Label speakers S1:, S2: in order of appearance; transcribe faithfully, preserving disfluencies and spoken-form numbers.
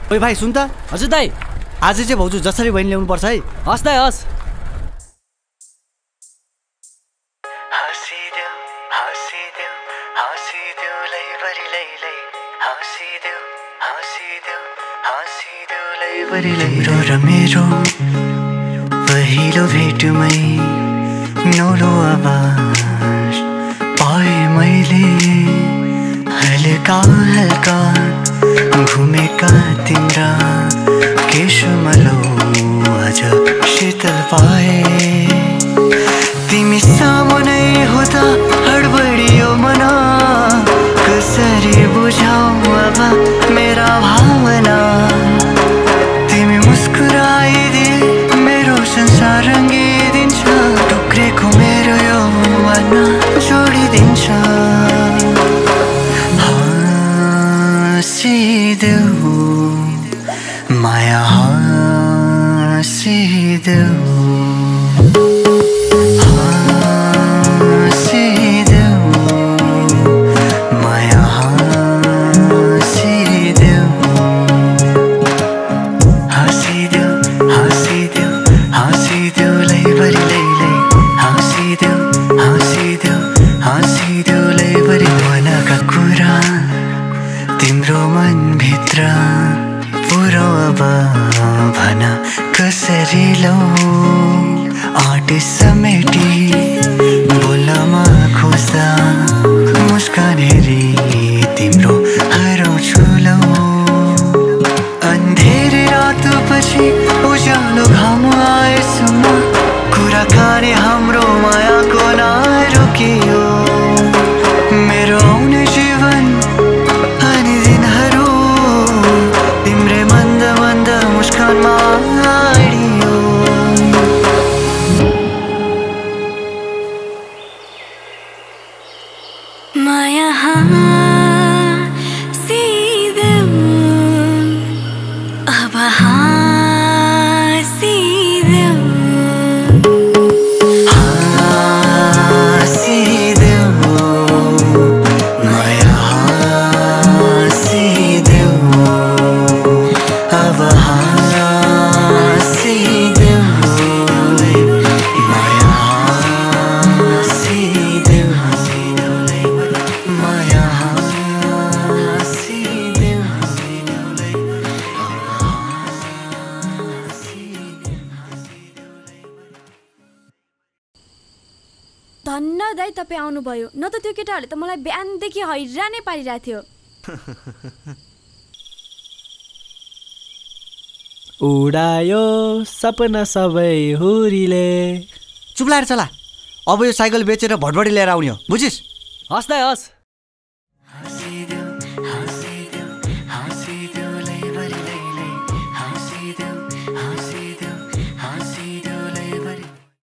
S1: ओइ भाइ सुन त।
S2: हजुर दाइ।
S1: आज चाहिँ भाउजू जसरी बहिनी ल्याउनु पर्छ है।
S2: हस् दाइ हस्।
S3: तिम्रो र मेरो पहिलो भेटमै नौलो आवाज पाए मैले। हल्का हल्का घुमेका तिम्रा केशमलो आज शीतल पाए। तिमी सामुनै हुँदा हडबडियो मन, कसरी बुझाऊ अब मेरा भावना। तिमी मुस्कुराइदिए मेरो संसार रङ्गिदिन्छ, टुक्रेको मेरो यो मन जोडिदिन्छ। हाँसिदेऊ माया हाँसिदेऊ। कसरी लौ आँट समेटी बोलमा खोज्दा मुस्कान हेरी तिम्रो हराउँछु लौ। अन्धेरी रात पछि उज्यालो घाम आएसम्म कुराकानी हाम्रो मायाको नरोकियो। मेरो आउने जीवन अनि दिनहरू तिम्रै मन्द मन्द मुस्कानमा आडियो। माया हाँसिदेऊ अब हाँसिदेऊ। हाँसिदेऊ माया हाँसिदेऊ अब हाँसिदेऊ माया हाँसिदेऊ माया हाँसिदेऊ।
S4: धन्न दाइ तपाईँ आउनुभयो, न त त्यो केटाहरूले त मलाई बिहानदेखि हैरानै पारिरहेको थियो।
S5: उडायो सपना सबै हुरीले।
S1: चुप लाएर चला, अब यो साइकल बेचेर भटभडी लिएर आउने हो, बुझिस्?
S2: हस् दाइ हस्।